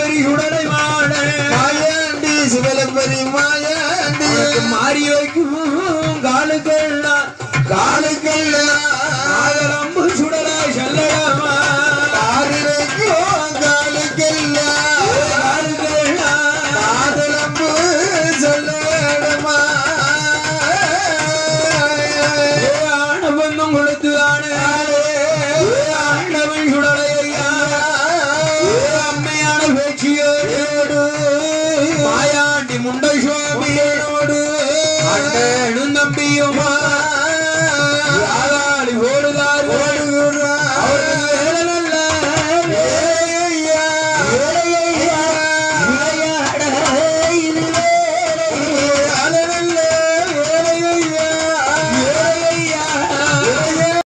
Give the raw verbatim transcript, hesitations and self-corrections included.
சிவலம்பரி சுடலை மாட மாயாண்டி சிவலம்பரி மாயாண்டி மாறி வைக்கும் காலுக்கெல்லாம் காலுக்கெல்லாம் நாகலம்பு சுடலாய் செல்லலாமா மாறி வைக்கும் காலுக்கெல்லாம் காலுக்கெல்லாம் காதலம்பு சொல்லடமா ஆணவந்தம் கொடுத்து ஆனே ஆண்டவன் சுடலையா அம்மையான பேச்சியோடு மாயாண்டி முண்டை சுவாமியோடு அண்ணனும் தம்பியும்